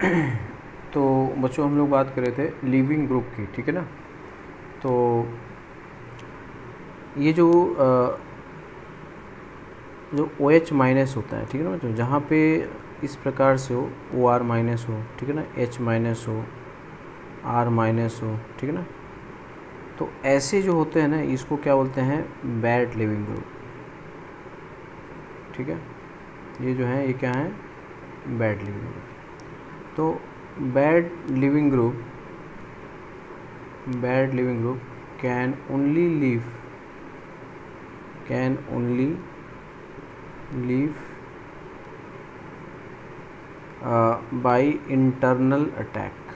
तो बच्चों हम लोग बात कर रहे थे लिविंग ग्रुप की, ठीक है ना। तो ये जो OH माइनस होता है, ठीक है ना बच्चों, जहाँ पे इस प्रकार से हो OR माइनस हो, ठीक है ना, H माइनस हो, R माइनस हो, ठीक है ना, तो ऐसे जो होते हैं ना इसको क्या बोलते हैं, बैड लिविंग ग्रुप, ठीक है। ये जो है ये क्या है, बैड लिविंग ग्रुप। तो bad living group can only live by internal attack,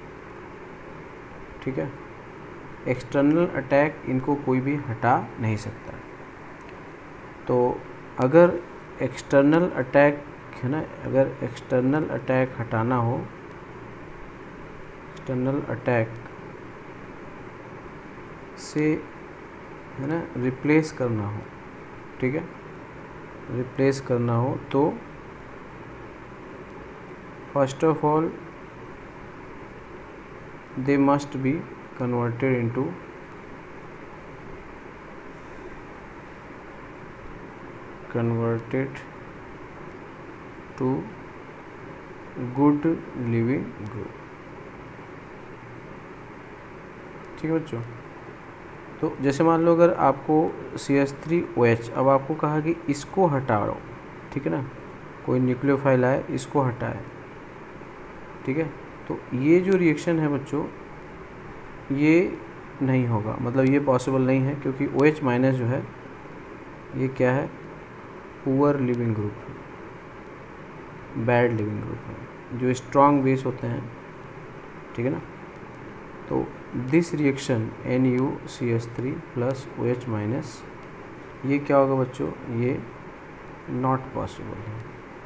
ठीक है। एक्सटर्नल अटैक इनको कोई भी हटा नहीं सकता। तो अगर एक्सटर्नल अटैक है ना, अगर एक्सटर्नल अटैक हटाना हो, एक्सटर्नल अटैक से है ना रिप्लेस करना हो, ठीक है, रिप्लेस करना हो तो first of all they must be converted into good living group, ठीक है बच्चों। तो जैसे मान लो अगर आपको CH3OH, अब आपको कहा कि इसको हटाओ, ठीक है ना, कोई न्यूक्लियोफाइल आए इसको हटाए, ठीक है। तो ये जो रिएक्शन है बच्चों ये नहीं होगा, मतलब ये पॉसिबल नहीं है, क्योंकि OH माइनस जो है ये क्या है, पुअर लिविंग ग्रुप है, बैड लिविंग ग्रुप है, जो स्ट्रॉन्ग बेस होते हैं, ठीक है ना। तो this reaction NuCH3 plus OH minus ये क्या होगा बच्चों, ये नॉट पॉसिबल है।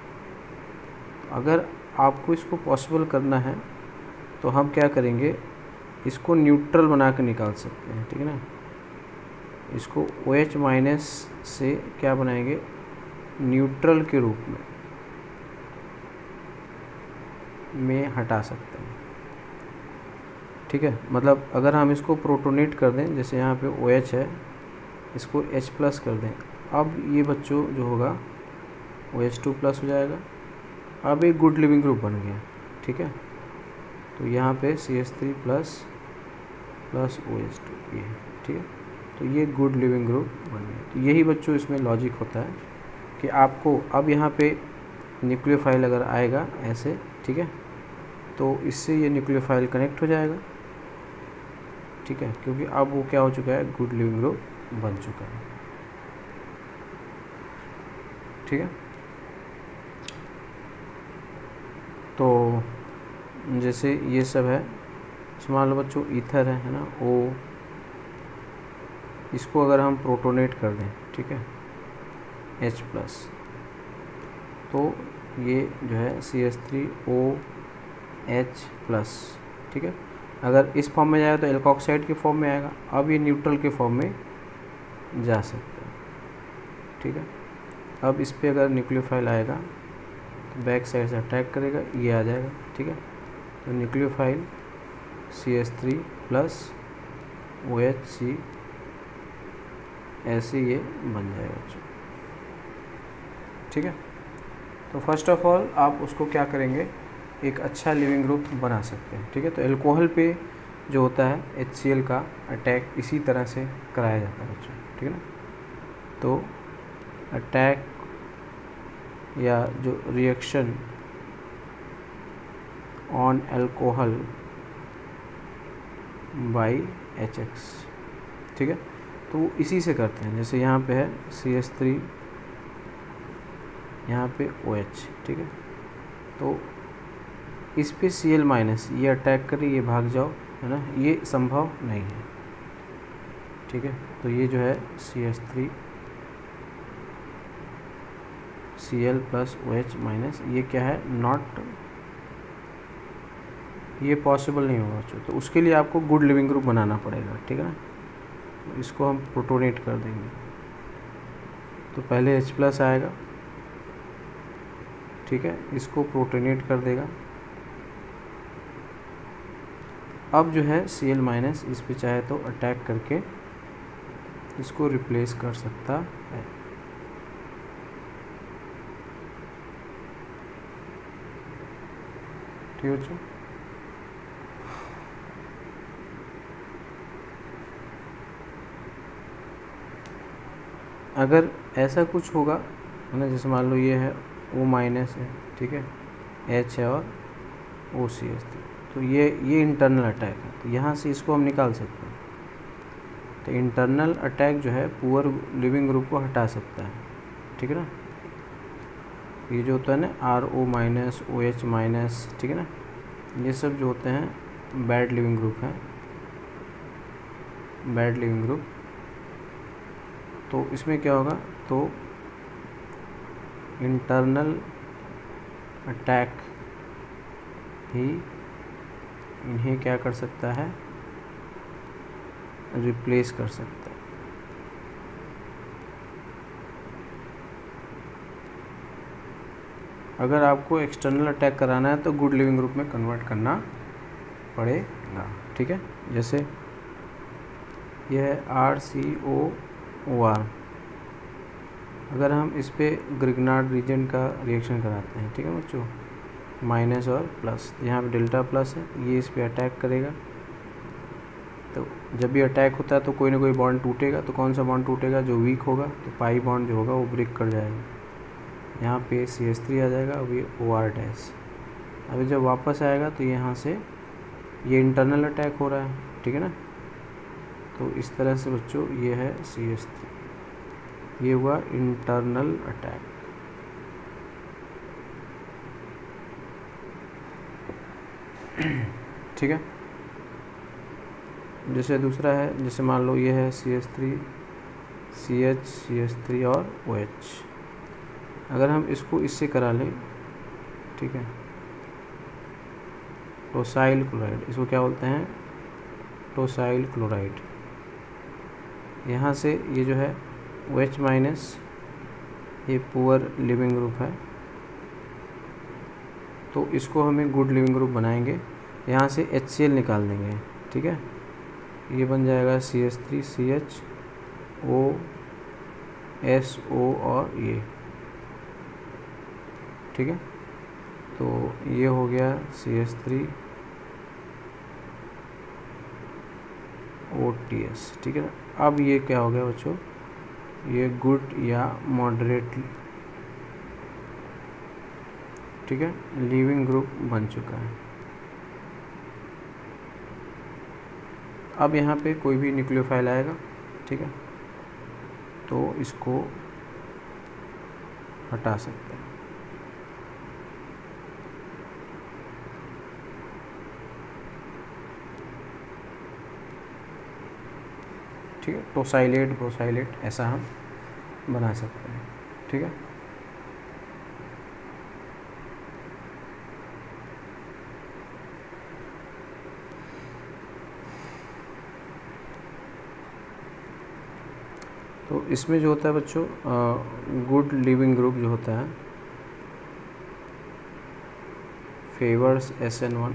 अगर आपको इसको पॉसिबल करना है तो हम क्या करेंगे, इसको न्यूट्रल बना कर निकाल सकते हैं, ठीक है ना। इसको OH माइनस से क्या बनाएंगे, न्यूट्रल के रूप में हटा सकते हैं, ठीक है। मतलब अगर हम इसको प्रोटोनेट कर दें, जैसे यहाँ पे OH है, इसको H प्लस कर दें, अब ये बच्चों जो होगा OH2 प्लस हो जाएगा। अब एक गुड लिविंग ग्रुप बन गया, ठीक है। तो यहाँ पे CH3 प्लस OH2 ये, ठीक है। तो ये गुड लिविंग ग्रुप बन गया। तो यही बच्चों इसमें लॉजिक होता है कि आपको अब यहाँ पे न्यूक्लियोफाइल अगर आएगा ऐसे, ठीक है, तो इससे ये न्यूक्लियोफाइल कनेक्ट हो जाएगा, ठीक है, क्योंकि अब वो क्या हो चुका है, गुड लिविंग ग्रुप बन चुका है, ठीक है। तो जैसे ये सब है, मान लो बच्चों ईथर है ना, O, इसको अगर हम प्रोटोनेट कर दें, ठीक है, H प्लस, तो ये जो है CH3OH प्लस, ठीक है। अगर इस फॉर्म में जाएगा तो एल्कोक्साइड के फॉर्म में आएगा, अब ये न्यूट्रल के फॉर्म में जा सकता है, ठीक है। अब इस पर अगर न्यूक्लियोफाइल आएगा तो बैक साइड से अटैक करेगा, ये आ जाएगा, ठीक है। तो न्यूक्लियोफाइल CH3 प्लस OHC ऐसे ये बन जाएगा बच्चों, ठीक है। तो फर्स्ट ऑफ ऑल आप उसको क्या करेंगे, एक अच्छा लिविंग ग्रुप बना सकते हैं, ठीक है। तो अल्कोहल पे जो होता है HCl का अटैक इसी तरह से कराया जाता है बच्चों, ठीक है ना। तो अटैक या जो reaction on alcohol by HX, ठीक है, तो वो इसी से करते हैं। जैसे यहाँ पे है CH3, यहाँ पे OH, ठीक है, तो इस पे Cl माइनस ये अटैक करे, ये भाग जाओ, है ना, ये संभव नहीं है, ठीक है। तो ये जो है CH3 Cl plus OH minus ये क्या है, नॉट, ये पॉसिबल नहीं होगा बच्चों। तो उसके लिए आपको गुड लिविंग ग्रुप बनाना पड़ेगा, ठीक है ना। इसको हम प्रोटोनेट कर देंगे, तो पहले H प्लस आएगा, ठीक है, इसको प्रोटोनेट कर देगा, अब जो है Cl माइनस इस पे चाहे तो अटैक करके इसको रिप्लेस कर सकता है। ठीक है बच्चों, अगर ऐसा कुछ होगा है ना, जैसे मान लो ये है O माइनस है, ठीक है, H है और OCH3, तो ये इंटरनल अटैक है, तो यहाँ से इसको हम निकाल सकते हैं। तो इंटरनल अटैक जो है पुअर लिविंग ग्रुप को हटा सकता है, ठीक है ना। ये जो होता है ना RO माइनस OH माइनस, ठीक है ना, ये सब जो होते हैं बैड लिविंग ग्रुप हैं, बैड लिविंग ग्रुप। तो इसमें क्या होगा, तो इंटरनल अटैक ही इन्हें क्या कर सकता है, रिप्लेस कर सकता है। अगर आपको एक्सटर्नल अटैक कराना है तो गुड लिविंग ग्रुप में कन्वर्ट करना पड़ेगा, ठीक है। जैसे यह है RCOOR, अगर हम इस पे ग्रिग्नार्ड रीजन का रिएक्शन कराते हैं, ठीक है बच्चों, माइनस और प्लस, यहाँ पे डेल्टा प्लस है, ये इस पे अटैक करेगा। तो जब भी अटैक होता है तो कोई ना कोई बॉन्ड टूटेगा, तो कौन सा बॉन्ड टूटेगा, जो वीक होगा, तो पाई बॉन्ड जो होगा वो ब्रेक कर जाएगा, यहाँ पे CH3 आ जाएगा, अब ये OR डैश। अभी जब वापस आएगा तो यहाँ से ये इंटरनल अटैक हो रहा है, ठीक है ना। तो इस तरह से बच्चों ये है CH3, ये हुआ इंटरनल अटैक। ठीक है, जैसे दूसरा है, जैसे मान लो ये है CH3 CH CH3 और OH, अगर हम इसको इससे करा लें, ठीक है, टोसाइल क्लोराइड, इसको क्या बोलते हैं, टोसाइल क्लोराइड। यहाँ से ये जो है OH माइनस, ये पुअर लिविंग ग्रुप है, तो इसको हमें गुड लिविंग ग्रुप बनाएंगे, यहाँ से HCl निकाल देंगे, ठीक है, ये बन जाएगा CH3 CH OSO और ये, ठीक है। तो ये हो गया CH3 OTS, ठीक है ना। अब ये क्या हो गया बच्चों, ये गुड या मॉडरेट, ठीक है, लिविंग ग्रुप बन चुका है। अब यहाँ पे कोई भी न्यूक्लियोफाइल आएगा, ठीक है, तो इसको हटा सकते हैं। ठीक है, टोसाइलेट ब्रोसाइलेट ऐसा हम बना सकते हैं, ठीक है। तो इसमें जो होता है बच्चों, गुड लिविंग ग्रुप जो होता है favours SN1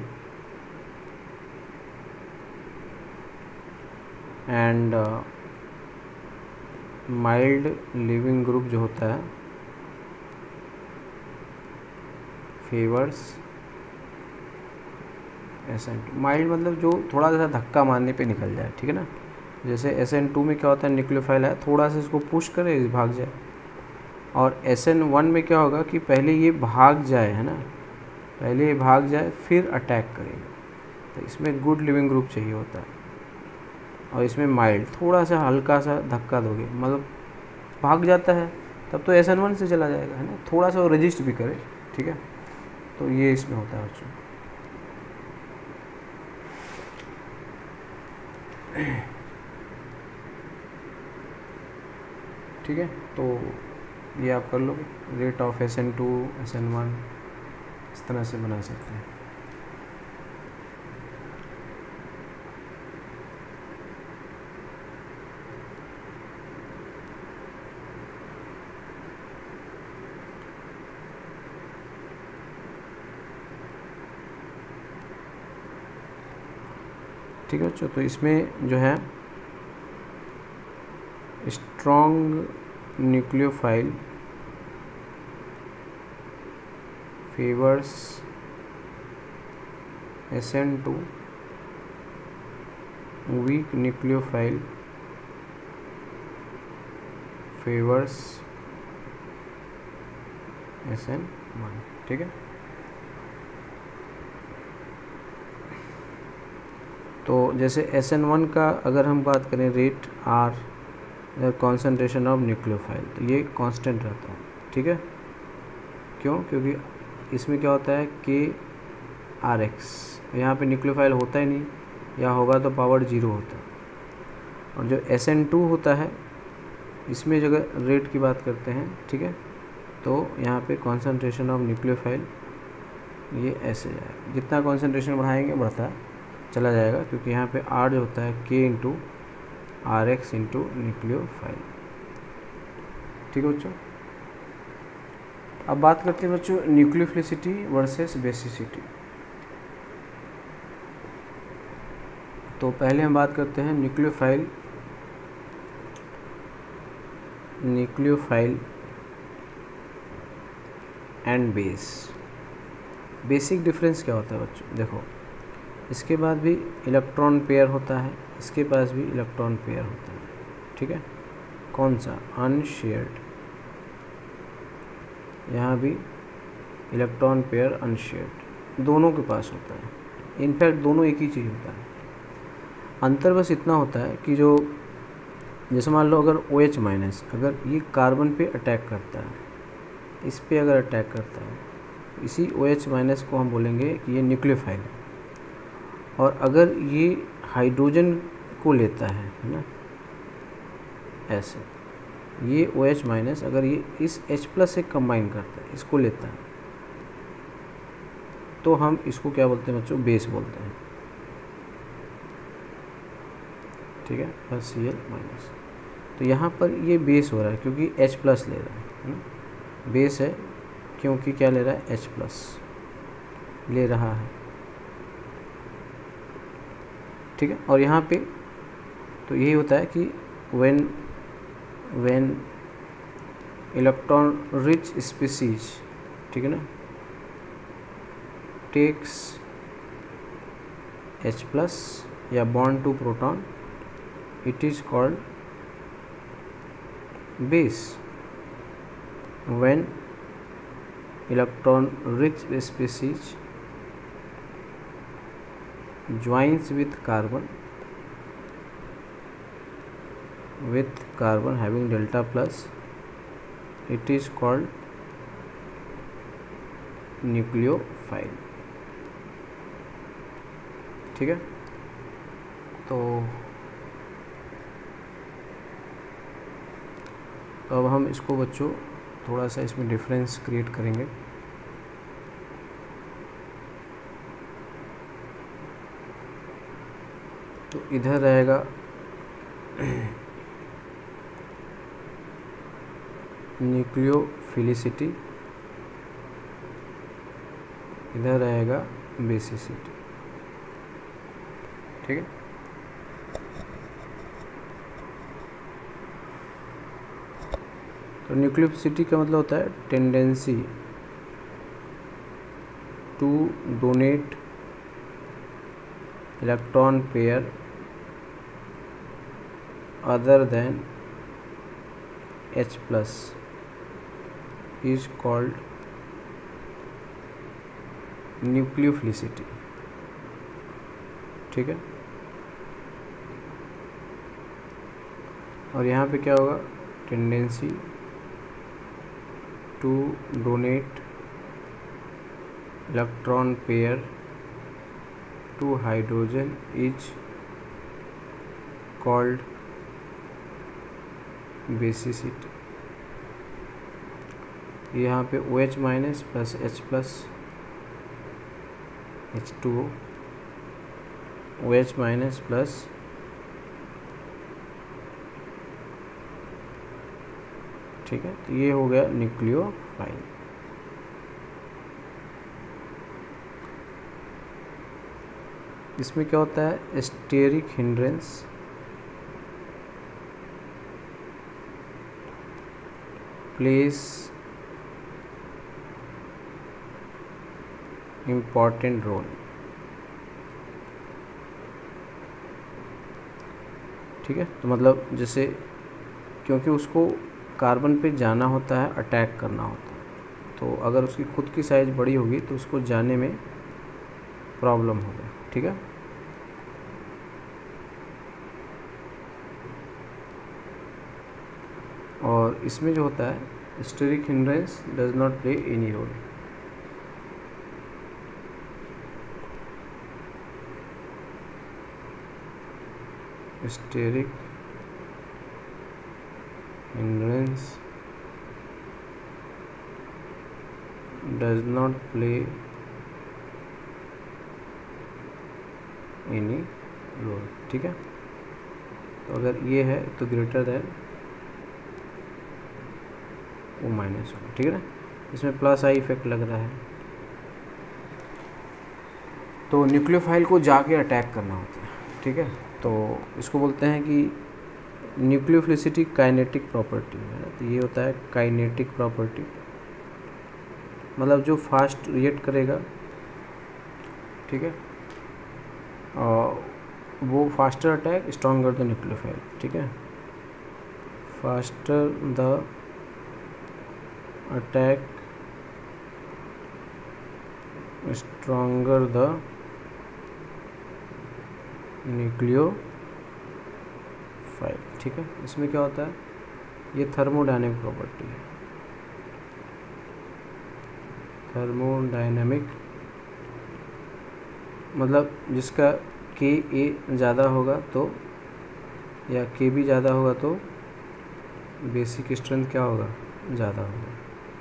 and mild leaving group जो होता है फेवर्स SN2। माइल्ड मतलब जो थोड़ा सा धक्का मारने पे निकल जाए, ठीक है ना। जैसे SN2 में क्या होता है, न्यूक्लियोफाइल है, थोड़ा सा इसको पुश करे भाग जाए, और SN1 में क्या होगा कि पहले ये भाग जाए, है ना, पहले ये भाग जाए फिर अटैक करेगा। तो इसमें गुड लिविंग ग्रुप चाहिए होता है, और इसमें माइल्ड, थोड़ा सा हल्का सा धक्का दोगे मतलब भाग जाता है, तब तो SN1 से चला जाएगा, है ना, थोड़ा सा वो रजिस्ट भी करे, ठीक है। तो ये इसमें होता है बच्चों। ठीक है, तो ये आप कर लोगे, रेट ऑफ SN2 SN1 इस तरह से बना सकते हैं। ठीक है बच्चों। तो इसमें जो है strong nucleophile favours SN2, weak nucleophile favours SN1, ठीक है। तो जैसे SN1 का अगर हम बात करें rate R, concentration of nucleophile, तो ये कांस्टेंट रहता है, ठीक है। क्यों? क्योंकि इसमें क्या होता है KRx, यहाँ पे न्यूक्लियोफाइल होता ही नहीं, या होगा तो पावर 0 होता है। और जो SN2 होता है इसमें जगह रेट की बात करते हैं, ठीक है, तो यहाँ पे कॉन्सेंट्रेशन ऑफ न्यूक्लियोफाइल ये ऐसे जाएगा, जितना कॉन्सेंट्रेशन बढ़ाएंगे बढ़ता चला जाएगा, क्योंकि यहाँ पे R जो होता है K into RX into nucleophile, ठीक है बच्चों। अब बात करते हैं बच्चों न्यूक्लियोफिलिसिटी वर्सेस बेसिसिटी। तो पहले हम बात करते हैं nucleophile and base. Basic difference क्या होता है बच्चों? देखो, इसके बाद भी इलेक्ट्रॉन पेयर होता है, इसके पास भी इलेक्ट्रॉन पेयर होता है, ठीक है। कौन सा? अनशेयर्ड। यहाँ भी इलेक्ट्रॉन पेयर अनशेयर्ड, दोनों के पास होता है। इनफैक्ट दोनों एक ही चीज़ होता है। अंतर बस इतना होता है कि जो जैसे मान लो अगर OH माइनस अगर ये कार्बन पे अटैक करता है, इस पे अगर अटैक करता है, इसी OH माइनस को हम बोलेंगे कि ये न्यूक्लियोफाइल है। और अगर ये हाइड्रोजन को लेता है ना, ऐसे ये OH माइनस अगर ये इस H प्लस से कंबाइन करता है, इसको लेता है, तो हम इसको क्या बोलते हैं बच्चों? बेस बोलते हैं, ठीक है, बस Cl माइनस। तो यहाँ पर ये बेस हो रहा है क्योंकि H प्लस ले रहा है ना, बेस है क्योंकि क्या ले रहा है? H प्लस ले रहा है, ठीक है। और यहाँ पे तो यही होता है कि व्हेन इलेक्ट्रॉन रिच स्पीसीज, ठीक है ना, टेक्स H प्लस या bond to proton, it is called base. When electron rich species joins with carbon having delta plus, it is called nucleophile, ठीक है। तो अब हम इसको बच्चों थोड़ा सा इसमें डिफरेंस क्रिएट करेंगे। तो इधर रहेगा न्यूक्लियोफिलिसिटी, इधर रहेगा बेसिसिटी, ठीक है। तो न्यूक्लियोफिलिसिटी का मतलब होता है tendency to donate electron pair other than H plus is called nucleophilicity, ठीक है। और यहाँ पे क्या होगा? Tendency to donate electron pair to hydrogen is called basicity. यहाँ पे OH minus plus H plus H2O, OH minus plus ठीक है। तो ये हो गया न्यूक्लियोफाइल। इसमें क्या होता है, steric hindrance plays important role. ठीक है, तो मतलब जैसे क्योंकि उसको कार्बन पे जाना होता है, अटैक करना होता है, तो अगर उसकी खुद की साइज़ बड़ी होगी तो उसको जाने में प्रॉब्लम होगा। ठीक है, और इसमें जो होता है steric hindrance does not play any role. Steric hindrance does not play any role। ठीक है, तो अगर ये है तो ग्रेटर देन O माइनस हो। ठीक है ना, इसमें प्लस आई इफेक्ट लग रहा है, तो न्यूक्लियोफाइल को जाके अटैक करना होता है। ठीक है, तो इसको बोलते हैं कि न्यूक्लियोफिलिसिटी काइनेटिक प्रॉपर्टी है। तो ये होता है काइनेटिक प्रॉपर्टी, मतलब जो फास्ट रिएक्ट करेगा। ठीक है, और वो faster attack stronger the nucleophile. ठीक है, faster the attack stronger the nucleophile. ठीक है, इसमें क्या होता है, ये थर्मोडायनेमिक प्रॉपर्टी है। थर्मोडायनेमिक मतलब जिसका के ए ज़्यादा होगा तो, या के बी ज़्यादा होगा तो बेसिक स्ट्रेंथ क्या होगा, ज़्यादा होगा।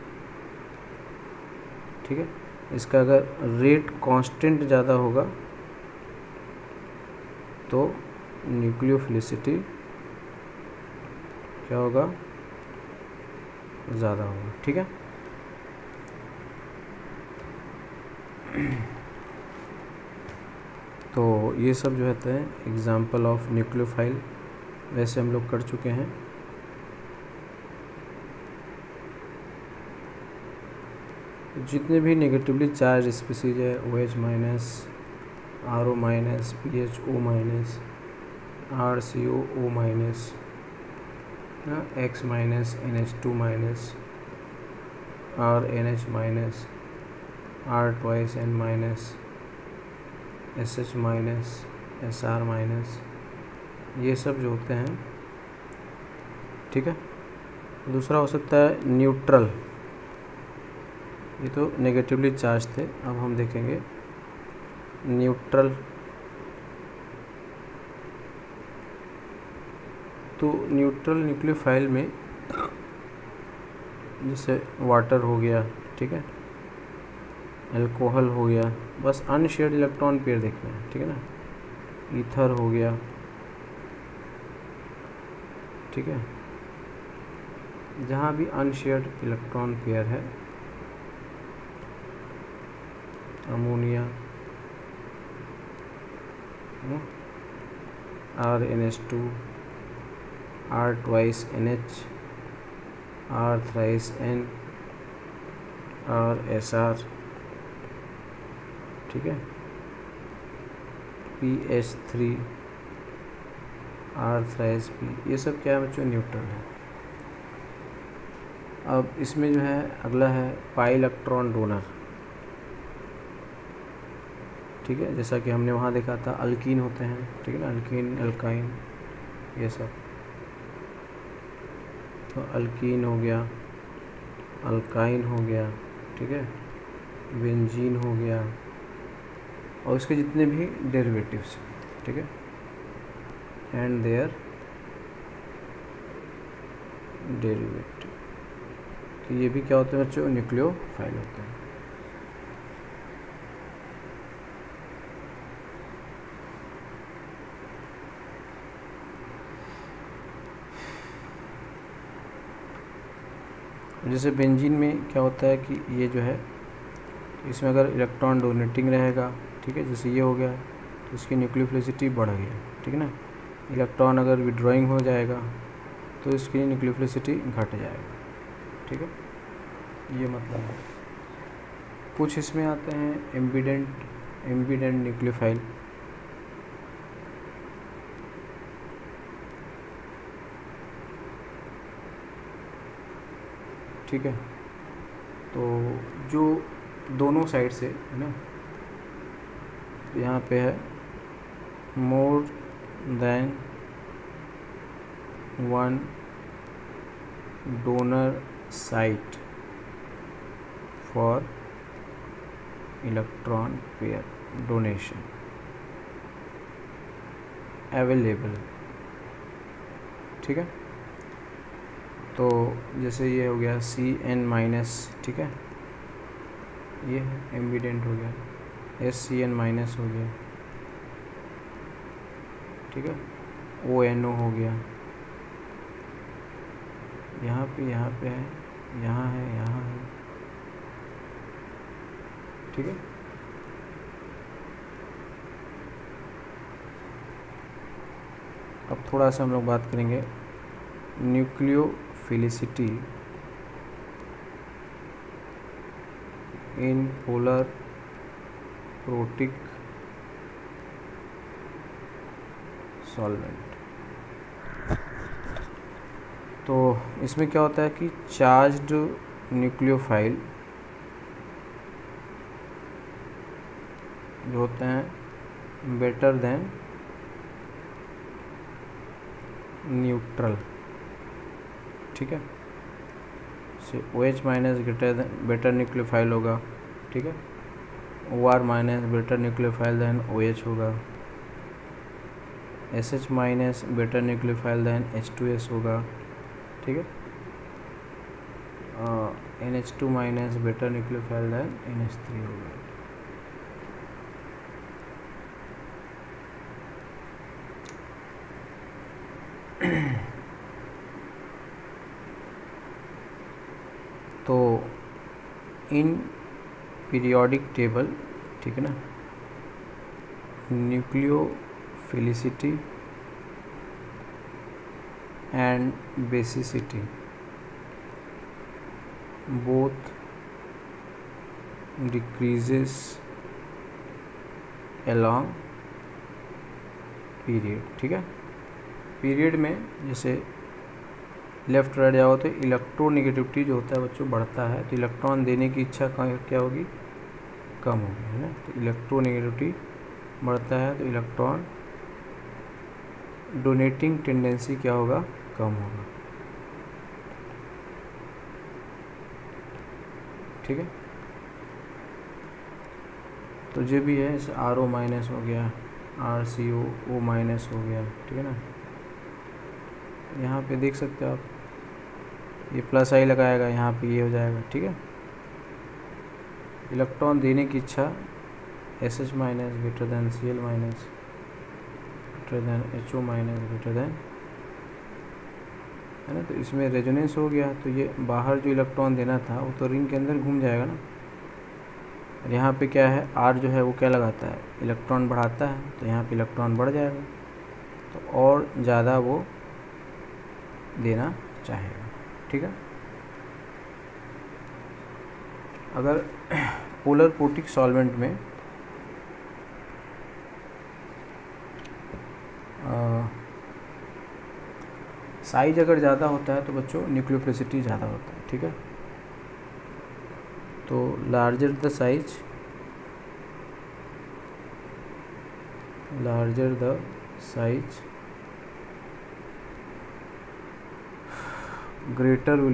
ठीक है, इसका अगर रेट कांस्टेंट ज़्यादा होगा तो न्यूक्लियोफिलिसिटी क्या होगा, ज़्यादा होगा। ठीक है, तो ये सब जो होते हैं एग्जाम्पल ऑफ न्यूक्लियोफाइल, वैसे हम लोग कर चुके हैं। जितने भी नेगेटिवली चार्ज स्पीसीज है, OH minus, RO minus, PHO minus, RCOO minus, X minus, NH2 minus, RNH minus, R2N minus, SH minus, SR minus, ये सब जो होते हैं। ठीक है, दूसरा हो सकता है न्यूट्रल, ये तो नेगेटिवली चार्ज थे। अब हम देखेंगे न्यूट्रल। तो न्यूट्रल न्यूक्लियोफाइल में जैसे वाटर हो गया, ठीक है, अल्कोहल हो गया, बस अनशेयर्ड इलेक्ट्रॉन पेयर देखना है। ठीक है ना, ईथर हो गया। ठीक है, जहाँ भी अनशेयर्ड इलेक्ट्रॉन पेयर है, ammonia, RNH2, R2NH, R3N, RSR, ठीक है, PH3, R3P, ये सब क्या है बच्चों, न्यूट्रल है। अब इसमें जो है अगला है पाई इलेक्ट्रॉन डोनर। ठीक है, जैसा कि हमने वहाँ देखा था अल्कीन होते हैं। ठीक है ना, अल्कीन, अल्काइन, ये सब। तो अल्कीन हो गया, अल्काइन हो गया, ठीक है, बेंजीन हो गया, और इसके जितने भी डेरिवेटिव्स। ठीक है, एंड देयर डेरिवेटिव। तो ये भी क्या होते हैं बच्चों, न्यूक्लियोफाइल होते हैं। जैसे बेंजीन में क्या होता है कि ये जो है, इसमें अगर इलेक्ट्रॉन डोनेटिंग रहेगा, ठीक है, जैसे ये हो गया, तो इसकी न्यूक्लियोफिलिसिटी बढ़ गया, ठीक है ना। इलेक्ट्रॉन अगर विड्रॉइंग हो जाएगा तो इसकी न्यूक्लियोफिलिसिटी घट जाएगा, ठीक है, ये मतलब है। कुछ इसमें आते हैं एम्बिडेंट न्यूक्लियोफाइल। ठीक है, तो जो दोनों साइड से है ना, यहाँ पे है more than one donor site for electron pair donation available, ठीक है। तो जैसे ये हो गया Cn-, ठीक है, ये एम्बिडेंट हो गया, SCn- हो गया, ठीक है, ONO हो गया, यहाँ पे है, यहाँ है, ठीक है। अब थोड़ा सा हम लोग बात करेंगे nucleophilicity in polar protic solvent. तो इसमें क्या होता है कि चार्ज्ड न्यूक्लियोफाइल जो होते हैं बेटर देन न्यूट्रल, ठीक है, से OH- greater than better nucleophile होगा, ठीक है, OR- better nucleophile than OH होगा, SH- better nucleophile than H2S होगा, ठीक है, NH2- better nucleophile then NH3 होगा। तो इन पीरियोडिक टेबल, ठीक है ना, nucleophilicity and basicity both decreases along period, ठीक है। पीरियड में जैसे लेफ्ट राइट जाओ तो इलेक्ट्रोनेगेटिविटी जो होता है बच्चों बढ़ता है, तो इलेक्ट्रॉन देने की इच्छा क्या होगी, कम होगी, है ना। तो इलेक्ट्रोनेगेटिविटी बढ़ता है तो इलेक्ट्रॉन डोनेटिंग टेंडेंसी क्या होगा, कम होगा, ठीक है। तो जो भी है जैसे RO- हो गया, RCO- हो गया, ठीक है ना। यहाँ पे देख सकते हो आप, ये प्लस आई लगाएगा, यहाँ पे ये हो जाएगा, ठीक है। इलेक्ट्रॉन देने की इच्छा SH- greater than Cl- greater than HO- greater than, है ना। तो इसमें रेजोनेंस हो गया, तो ये बाहर जो इलेक्ट्रॉन देना था वो तो रिंग के अंदर घूम जाएगा ना। और यहाँ पे क्या है, R जो है वो क्या लगाता है, इलेक्ट्रॉन बढ़ाता है, तो यहाँ पे इलेक्ट्रॉन बढ़ जाएगा, तो और ज़्यादा वो देना चाहेगा, ठीक है। अगर पोलर प्रोटिक सॉल्वेंट में साइज अगर ज़्यादा होता है तो बच्चों न्यूक्लियोफिलिसिटी ज़्यादा होता है, ठीक है। तो larger the size greater will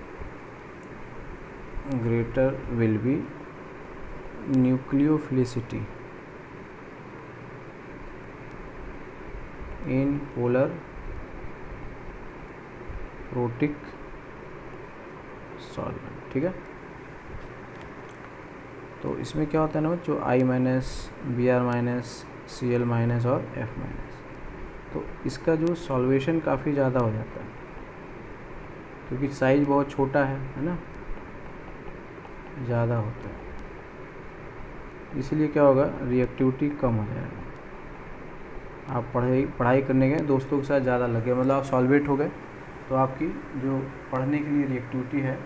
be nucleophilicity in polar protic solvent, ठीक है। तो इसमें क्या होता है ना बच्चों, I-, Br-, Cl- और F-, तो इसका जो सॉल्वेशन काफ़ी ज़्यादा हो जाता है क्योंकि साइज बहुत छोटा है ना, ज़्यादा होता है, इसलिए क्या होगा, रिएक्टिविटी कम हो जाएगा, आप पढ़ाई करने गए, दोस्तों के साथ ज़्यादा लगे, मतलब आप सॉल्वेट हो गए, तो आपकी जो पढ़ने के लिए रिएक्टिविटी है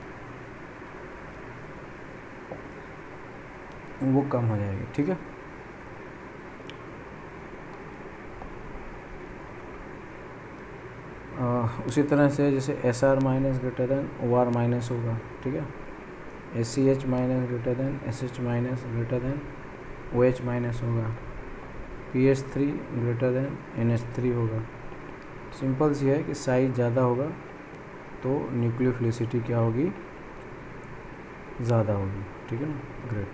वो कम हो जाएगी। ठीक है, उसी तरह से जैसे S R minus greater than O R minus होगा। ठीक है, S C H minus greater than S H minus greater than O H minus होगा। P H three greater than N H three होगा। सिंपल सी है कि size ज़्यादा होगा तो न्यूक्लियोफिलिसिटी क्या होगी, ज़्यादा होगी। ठीक है ना, ग्रेट।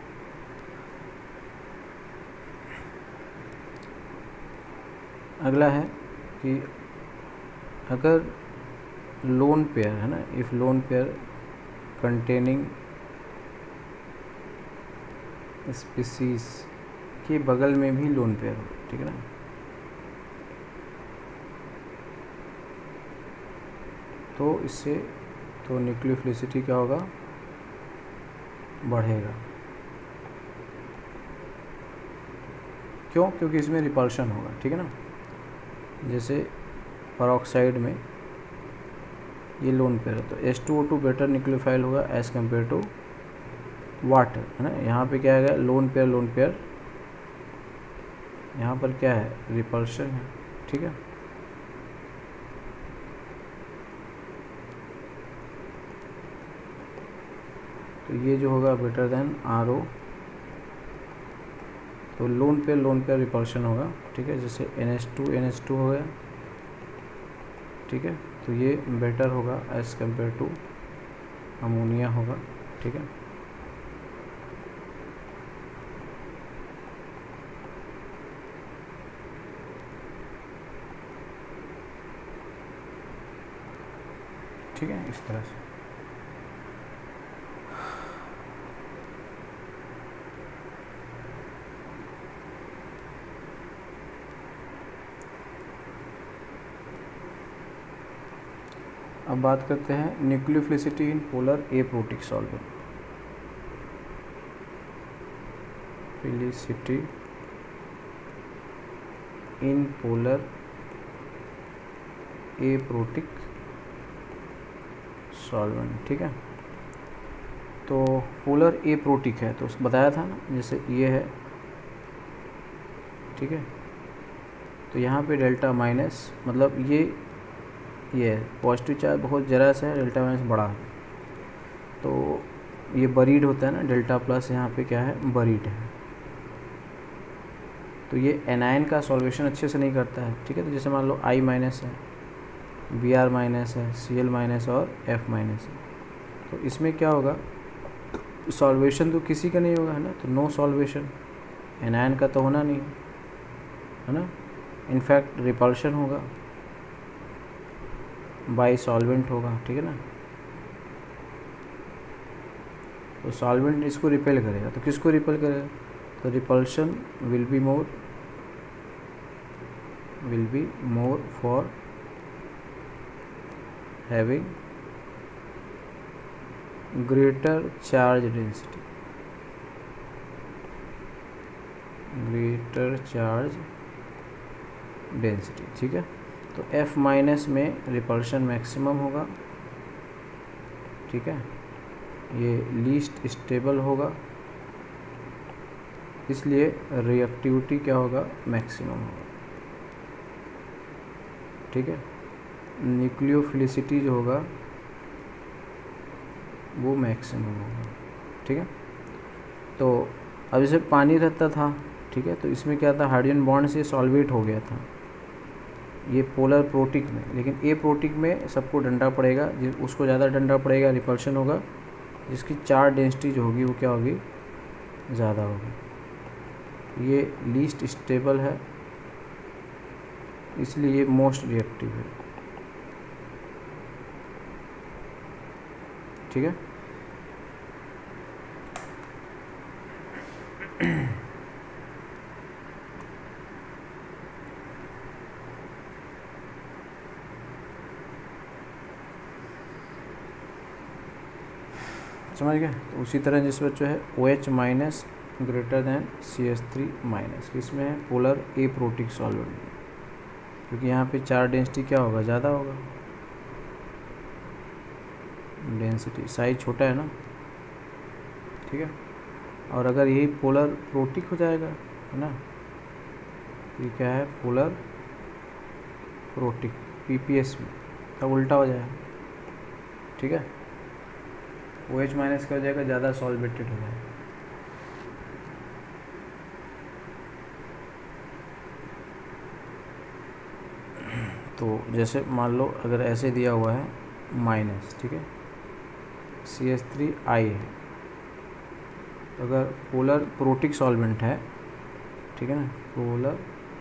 अगला है कि अगर लोन पेयर है ना, if lone pair containing species के बगल में भी लोन पेयर हो, ठीक है ना, तो इससे तो न्यूक्लियोफिलिसिटी क्या होगा, बढ़ेगा। क्यों? क्योंकि इसमें रिपल्शन होगा। ठीक है ना, जैसे पेरोक्साइड में ये लोन पेयर है तो H2O2 बेटर न्यूक्लियोफाइल होगा एज़ कम्पेयर टू वाटर, है ना। यहाँ पे क्या है, लोन पेयर, यहाँ पर क्या है, रिपल्शन है। ठीक है, तो ये जो होगा बेटर देन RO, तो लोन पेयर रिपल्शन होगा। ठीक है, जैसे NH2 हो गया। ठीक है, तो ये बेटर होगा एज़ कम्पेयर टू अमोनिया होगा। ठीक है, ठीक है, इस तरह से। अब बात करते हैं nucleophilicity in polar aprotic solvent. Philicity in polar aprotic solvent. ठीक है, तो पोलर एप्रोटिक है तो बताया था ना, जैसे ये है। ठीक है, तो यहाँ पे डेल्टा माइनस, मतलब ये पॉजिटिव चार्ज बहुत ज़रा सा है, डेल्टा माइनस बड़ा है, तो ये बरीड होता है ना, डेल्टा प्लस यहाँ पे क्या है, बरीड है, तो ये एनायन का सॉल्वेशन अच्छे से नहीं करता है। ठीक है, तो जैसे मान लो I माइनस है, Br माइनस है, Cl माइनस और F माइनस है, तो इसमें क्या होगा, सॉल्वेशन तो किसी का नहीं होगा, है ना, तो नो सॉल्वेशन, एनायन का तो होना नहीं है ना, इनफैक्ट रिपल्शन होगा, बाई सॉल्वेंट होगा। ठीक है ना, तो सॉल्वेंट इसको रिपेल करेगा, तो किसको रिपेल करेगा, तो repulsion will be more for having greater charge density. ठीक है, तो F माइनस में रिपल्शन मैक्सिमम होगा। ठीक है, ये लीस्ट स्टेबल होगा, इसलिए रिएक्टिविटी क्या होगा, मैक्सिमम होगा। ठीक है, न्यूक्लियोफिलिसिटी जो होगा वो मैक्सिमम होगा। ठीक है, तो अब जैसे पानी रहता था, ठीक है, तो इसमें क्या था, हाइड्रोजन बॉन्ड से सॉल्वेट हो गया था ये पोलर प्रोटिक में, लेकिन ए प्रोटिक में सबको डंडा पड़ेगा, उसको ज़्यादा डंडा पड़ेगा, रिपल्शन होगा, जिसकी चार्ज डेंसिटी जो होगी वो क्या होगी, ज़्यादा होगी। ये लीस्ट स्टेबल है, इसलिए ये मोस्ट रिएक्टिव है। ठीक है, समझ गए। तो उसी तरह जिस बच्चों है OH minus greater than CH3 minus, किसमें है, पोलर एप्रोटिक सॉल्वेंट में, क्योंकि यहाँ पे चार्ज डेंसिटी क्या होगा, ज़्यादा होगा, डेंसिटी साइज छोटा है ना, ठीक है। और अगर यही पोलर प्रोटिक हो जाएगा, है ना, ये क्या है, पोलर प्रोटिक PPS में, तब उल्टा हो जाएगा, ठीक है। OH माइनस का हो जाएगा, ज़्यादा सॉल्वेटेड हो जाएगा। तो जैसे मान लो अगर ऐसे दिया हुआ है माइनस, ठीक है, CH3I है, तो अगर पोलर प्रोटिक सॉल्वेंट है, ठीक है ना, पोलर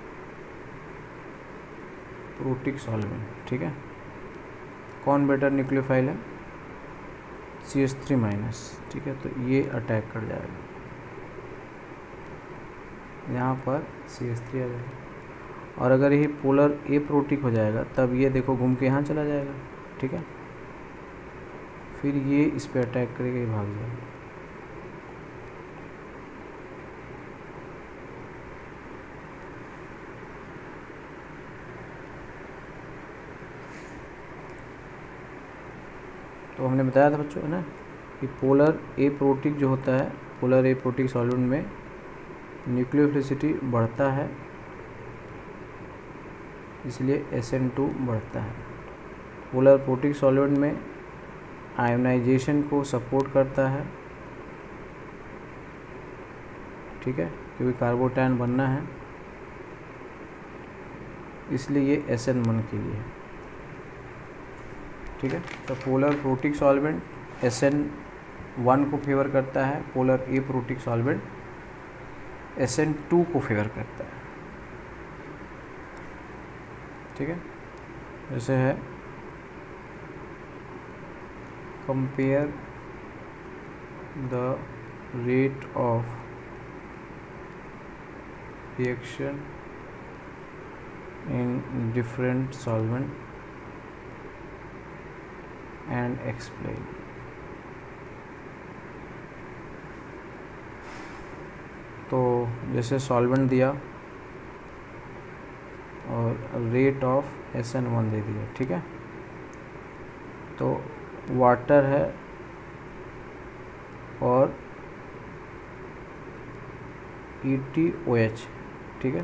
प्रोटिक सॉल्वेंट, ठीक है, कौन बेटर न्यूक्लियोफाइल है, CH3 माइनस, ठीक है, तो ये अटैक कर जाएगा, यहाँ पर CH3 आ जाएगा। और अगर ये पोलर एप्रोटिक हो जाएगा तब ये देखो घूम के यहाँ चला जाएगा, ठीक है, फिर ये इस पर अटैक करेगा, ये भाग जाएगा। तो हमने बताया था बच्चों, है ना, कि पोलर एप्रोटिक जो होता है, पोलर एप्रोटिक सॉल्वेंट में न्यूक्लियोफिलिसिटी बढ़ता है, इसलिए SN2 बढ़ता है। पोलर प्रोटिक सॉल्वेंट में आयोनाइजेशन को सपोर्ट करता है, ठीक है, क्योंकि कार्बोटैन बनना है, इसलिए ये SN1 के लिए है, ठीक है। तो पोलर प्रोटिक सॉल्वेंट SN1 को फेवर करता है, पोलर एप्रोटिक सॉल्वेंट SN2 को फेवर करता है, ठीक है। जैसे है compare the rate of reaction in different solvent and explain. तो जैसे सॉल्वेंट दिया और रेट ऑफ SN1 दे दिया, ठीक है, तो वाटर है और ETOH, ठीक है,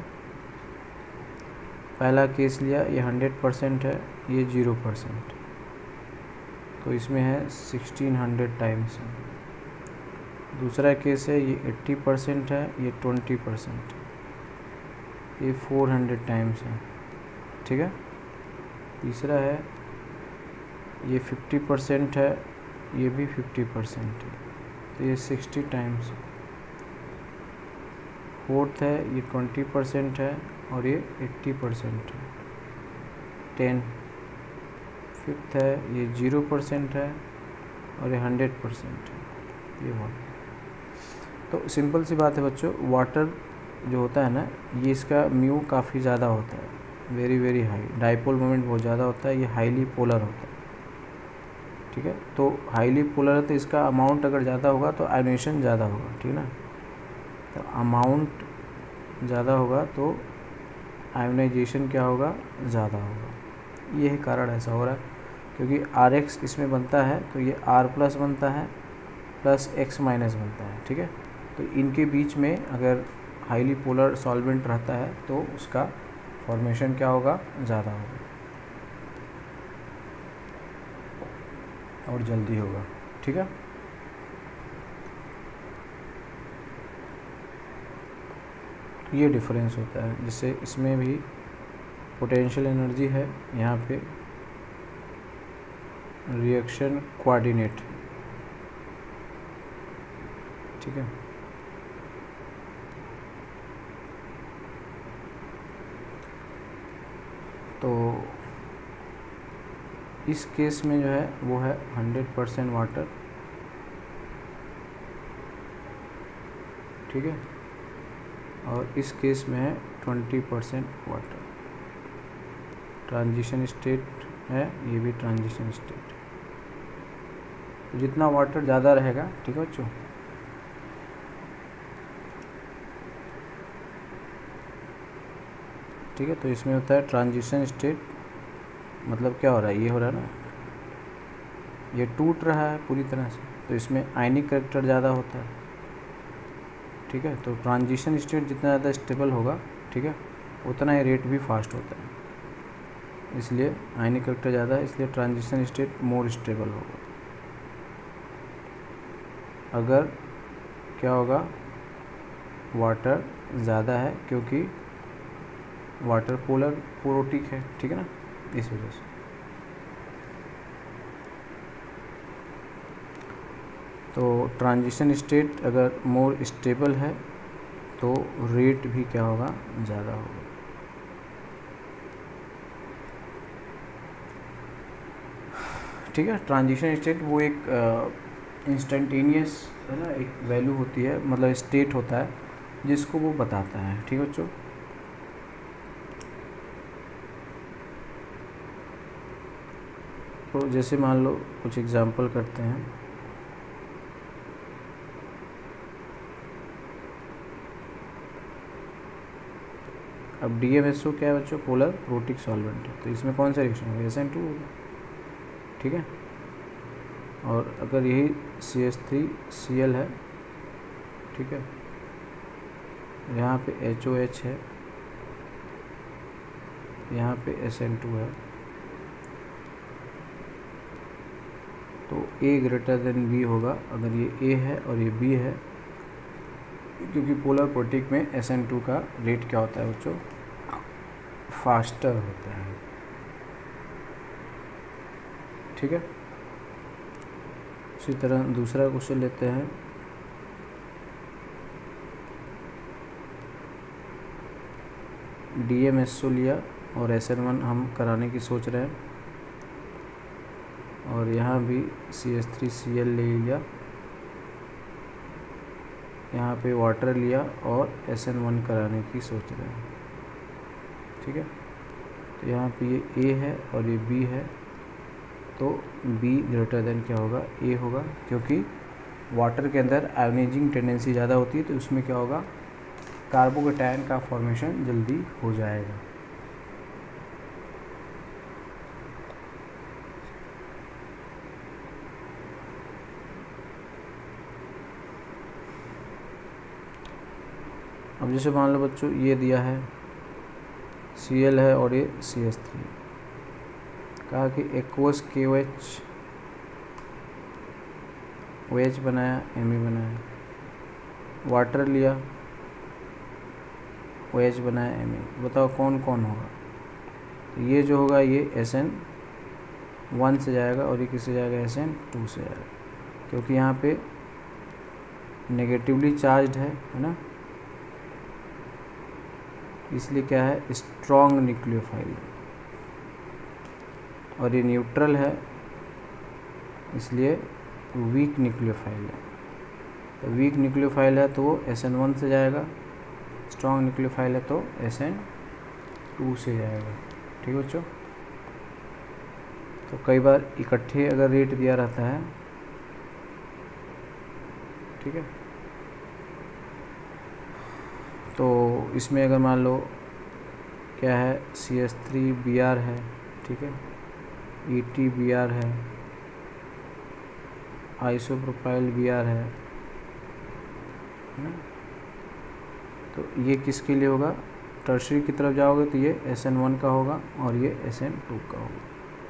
पहला केस लिया, ये 100% है, ये 0%, तो इसमें है 1600 टाइम्स है। दूसरा केस है, ये 80% है, ये 20%, ये 400 टाइम्स है, ठीक है। तीसरा है, ये 50% है, ये भी 50% है, तो ये 60 टाइम्स है। फोर्थ है, ये 20% है और ये 80% है, 10। फिफ्थ है, ये 0% है और ये 100% है, ये वन। तो सिंपल सी बात है बच्चों, वाटर जो होता है ना, ये इसका म्यू काफ़ी ज़्यादा होता है, very very high, dipole moment बहुत ज़्यादा होता है, ये हाईली पोलर होता है, ठीक है। तो हाईली पोलर है तो इसका अमाउंट अगर ज़्यादा होगा तो आयोनेशन ज़्यादा होगा, ठीक है ना, तो अमाउंट ज़्यादा होगा तो आयोनाइजेशन क्या होगा, ज़्यादा होगा। ये कारण ऐसा हो रहा है, क्योंकि RH इसमें बनता है तो ये R+ बनता है प्लस X- बनता है, ठीक है। तो इनके बीच में अगर हाईली पोलर सॉल्वेंट रहता है तो उसका फॉर्मेशन क्या होगा, ज़्यादा होगा और जल्दी होगा, ठीक है। ये डिफरेंस होता है, जिससे इसमें भी पोटेंशियल एनर्जी है, यहाँ पे रिएक्शन कोऑर्डिनेट, ठीक है। तो इस केस में जो है वो है 100% वाटर, ठीक है, और इस केस में है 20% वाटर। ट्रांजिशन स्टेट है, ये भी ट्रांजिशन स्टेट। तो जितना वाटर ज़्यादा रहेगा, ठीक है बच्चों, ठीक है। तो इसमें होता है ट्रांजिशन स्टेट, मतलब क्या हो रहा है, ये हो रहा है ना, ये टूट रहा है पूरी तरह से, तो इसमें आयनिक करेक्टर ज़्यादा होता है, ठीक है। तो ट्रांजिशन स्टेट जितना ज़्यादा स्टेबल होगा, ठीक है, उतना ही रेट भी फास्ट होता है, इसलिए आयनिक करेक्टर ज़्यादा है, इसलिए ट्रांजिशन स्टेट मोर स्टेबल होगा। अगर क्या होगा, वाटर ज़्यादा है, क्योंकि वाटर पोलर पोरोटिक है, ठीक है ना, इस वजह से। तो ट्रांजिशन स्टेट अगर मोर स्टेबल है तो रेट भी क्या होगा, ज़्यादा होगा। ठीक है। ट्रांजिशन स्टेट वो एक इंस्टेंटेनियस है ना, एक वैल्यू होती है, मतलब स्टेट होता है जिसको वो बताता है, ठीक है बच्चों। तो जैसे मान लो कुछ एग्जांपल करते हैं। अब DMSO क्या है बच्चों, पोलर प्रोटिक सॉल्वेंट है, तो इसमें कौन सा रिएक्शन होगा, SN2 होगा, ठीक है। और अगर यही CH3Cl है, ठीक है, यहाँ पे HOH है, यहाँ पे SN2 है, तो A ग्रेटर देन B होगा अगर ये A है और ये B है, क्योंकि पोलर प्रोटिक में SN2 का रेट क्या होता है बच्चों, फास्टर होता है, ठीक है। इसी तरह दूसरा क्वेश्चन लेते हैं। DMSO लिया और SN1 हम कराने की सोच रहे हैं, और यहाँ भी CH3Cl ले लिया, यहाँ पे वाटर लिया और SN1 कराने की सोच रहे हैं, ठीक है। तो यहाँ पे ये A है और ये B है, तो B ग्रेटर देन क्या होगा, A होगा, क्योंकि वाटर के अंदर आयोनाइजिंग टेंडेंसी ज़्यादा होती है, तो उसमें क्या होगा, कार्बोकेटायन का फॉर्मेशन जल्दी हो जाएगा। अब जैसे मान लो बच्चों ये दिया है Cl है और ये CH3, कहा कि एक्वस KOH OH बनाया, Me बनाया, वाटर लिया, OH बनाया, Me, बताओ कौन कौन होगा। तो ये जो होगा ये SN1 से जाएगा और ये किससे जाएगा, SN2 से जाएगा, क्योंकि यहाँ पे नेगेटिवली चार्ज्ड है ना, इसलिए क्या है, स्ट्रॉन्ग न्यूक्लियोफाइल, और ये न्यूट्रल है इसलिए वीक न्यूक्लियोफाइल है। तो वीक न्यूक्लियोफाइल है तो वो SN1 से जाएगा, स्ट्रॉन्ग न्यूक्लियोफाइल है तो SN2 से जाएगा, ठीक है बच्चों। तो कई बार इकट्ठे अगर रेट दिया रहता है, ठीक है, तो इसमें अगर मान लो क्या है, CH3Br है, ठीक है, EtBr है, आइसोप्रोपाइल Br है ना, तो ये किसके लिए होगा, टर्शरी की तरफ जाओगे तो ये SN1 का होगा और ये SN2 का होगा,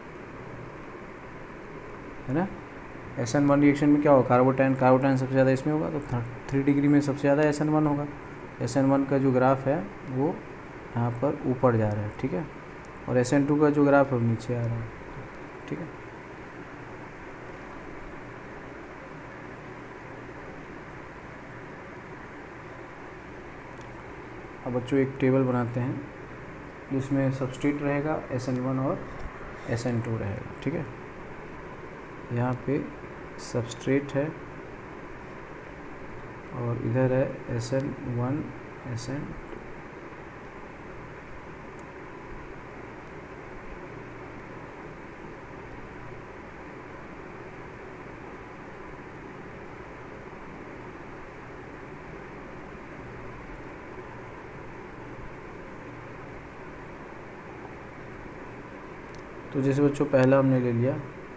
है ना। SN1 रिएक्शन में क्या होगा, कार्बोटाइन सबसे ज़्यादा इसमें होगा, तो 3 डिग्री में सबसे ज़्यादा SN1 होगा। SN1 का जो ग्राफ है वो यहाँ पर ऊपर जा रहा है, ठीक है, और SN2 का जो ग्राफ है वो नीचे आ रहा है, ठीक है। अब बच्चों एक टेबल बनाते हैं जिसमें सबस्ट्रेट रहेगा SN1 और SN2 रहेगा, ठीक है। यहाँ पे सबस्ट्रेट है और इधर है SN1 SN2, तो जैसे बच्चों पहला हमने ले लिया,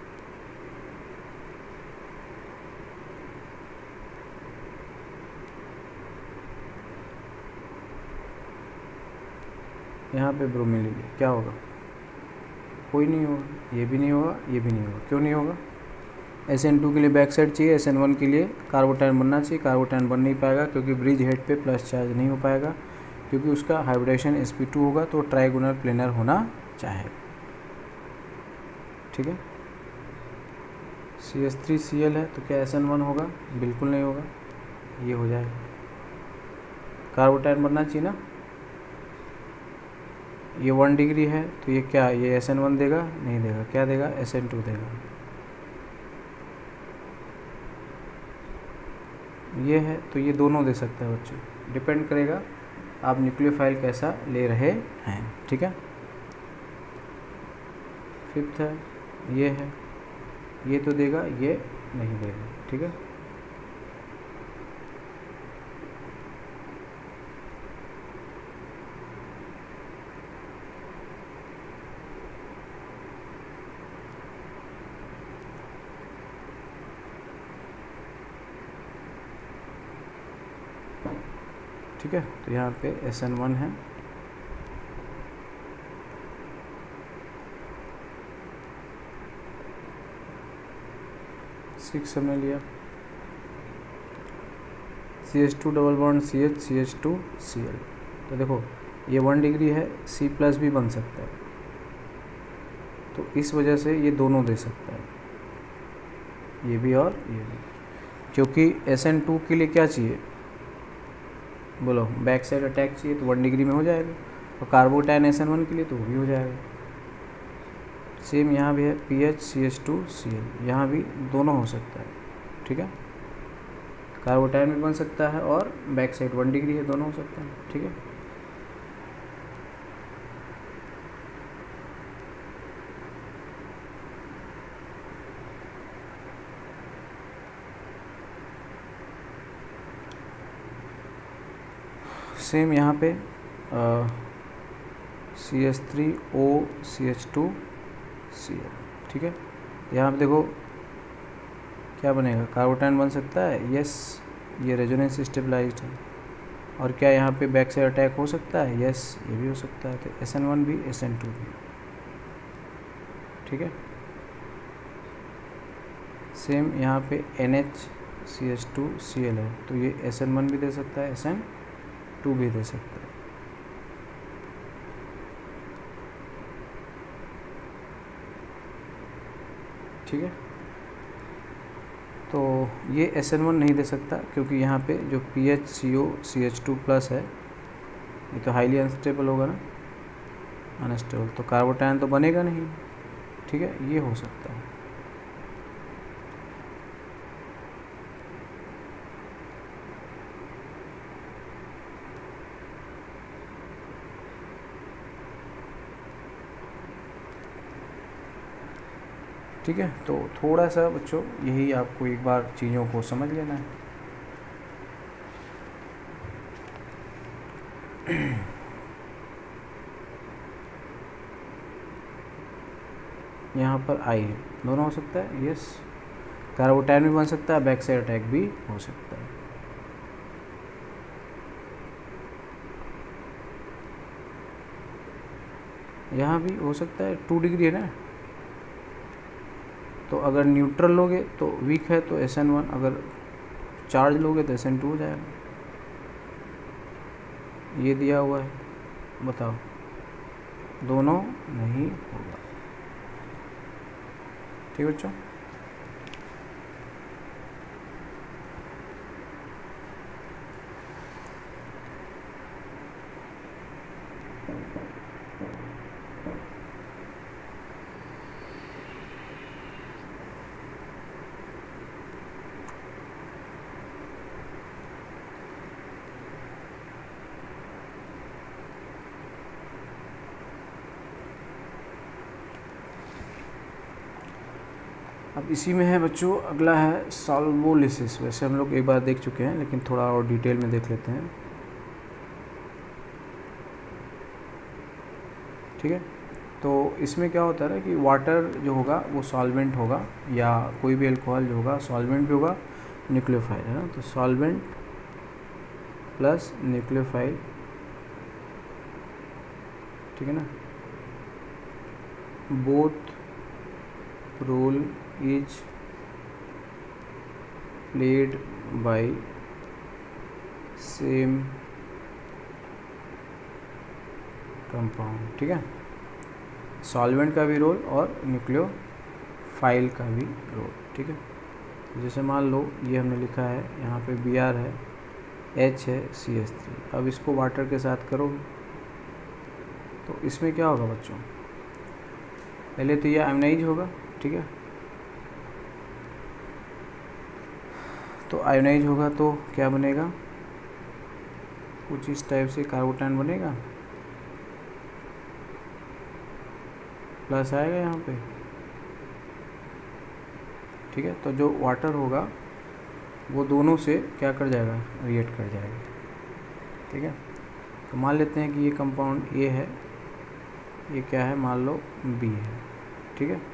यहाँ पे ब्रोमीन ले लिया, क्या होगा? कोई नहीं होगा, ये भी नहीं होगा, ये भी नहीं होगा। क्यों नहीं होगा? SN2 के लिए बैक साइड चाहिए, SN1 के लिए कार्बोटाइन बनना चाहिए। कार्बोटाइन बन नहीं पाएगा क्योंकि ब्रिज हेड पे प्लस चार्ज नहीं हो पाएगा, क्योंकि उसका हाइब्रिडेशन sp2 होगा तो ट्राइगोनल प्लेनर होना चाहिए। ठीक है, CH3Cl है तो क्या SN1 होगा? बिल्कुल नहीं होगा, ये हो जाएगा। कार्बोटाइन बनना चाहिए ना, ये 1 डिग्री है तो ये क्या, ये SN1 देगा? नहीं देगा, क्या देगा? SN2 देगा। ये है तो ये दोनों दे सकता है बच्चों, डिपेंड करेगा आप न्यूक्लियोफाइल कैसा ले रहे हैं। ठीक है, फिफ्थ है, ये है, ये तो देगा, ये नहीं देगा। ठीक है, ठीक है, तो यहाँ पे SN1 है। सिक्स हमने लिया, CH2 double bond CH CH2Cl। तो देखो ये 1 डिग्री है, C+ भी बन सकता है, तो इस वजह से ये दोनों दे सकता है, ये भी और ये भी। क्योंकि SN2 के लिए क्या चाहिए बोलो? बैक साइड अटैक चाहिए तो 1 डिग्री में हो जाएगा, और कार्बोटाइन SN1 के लिए तो वो भी हो जाएगा। सेम यहाँ भी है, PH CH2Cl, यहाँ भी दोनों हो सकता है। ठीक है, कार्बोटाइन भी बन सकता है और बैक साइड 1 डिग्री है, दोनों हो सकता है। ठीक है, सेम यहाँ पे CH3O CH2Cl। ठीक है, यहाँ पे देखो क्या बनेगा? कार्बोटाइन बन सकता है, यस, ये रेजोनेंस स्टेबलाइज्ड है। और क्या यहाँ पे बैक साइड अटैक हो सकता है? यस, ये भी हो सकता है। तो SN1 भी SN2 भी। ठीक है, सेम यहाँ पे NH CH2Cl है, तो ये SN1 भी दे सकता है, SN2 भी दे सकता है। ठीक है, तो ये SN1 नहीं दे सकता क्योंकि यहाँ पे जो PHCO CH2+ है, ये तो हाईली अनस्टेबल होगा ना, अनस्टेबल, तो कार्बोटाइन तो बनेगा नहीं। ठीक है, ये हो सकता है। ठीक है, तो थोड़ा सा बच्चों यही आपको एक बार चीज़ों को समझ लेना है। यहाँ पर आई है, दोनों हो सकता है, यस। कार्बोटाइन भी बन सकता है, बैक साइड अटैक भी हो सकता है। यहाँ भी हो सकता है, 2 डिग्री है ना, तो अगर न्यूट्रल लोगे तो वीक है तो SN1, अगर चार्ज लोगे तो SN2 हो जाएगा। ये दिया हुआ है, बताओ, दोनों नहीं होगा। ठीक बच्चों, अब इसी में है बच्चों, अगला है सॉल्वोलिसिस। वैसे हम लोग एक बार देख चुके हैं, लेकिन थोड़ा और डिटेल में देख लेते हैं। ठीक है, तो इसमें क्या होता है ना कि वाटर जो होगा वो सॉल्वेंट होगा, या कोई भी अल्कोहल जो होगा सॉल्वेंट भी होगा, न्यूक्लियोफाइल है ना। तो सॉल्वेंट प्लस न्यूक्लियोफाइल, ठीक है ना, both role is played by same compound, ठीक है। सॉल्वेंट का भी रोल और न्यूक्लियोफाइल का भी रोल, ठीक है। जैसे मान लो ये हमने लिखा है यहाँ पे Br है, H है, CH3। अब इसको वाटर के साथ करोगे तो इसमें क्या होगा बच्चों, पहले तो ये आयोनाइज होगा, ठीक है। तो आयोनाइज होगा तो क्या बनेगा, कुछ इस टाइप से कार्बोटाइन बनेगा, प्लस आएगा यहाँ पे, ठीक है। तो जो वाटर होगा वो दोनों से क्या कर जाएगा, रिएक्ट कर जाएगा, ठीक है। तो मान लेते हैं कि ये कंपाउंड A है, ये क्या है, मान लो B है, ठीक है।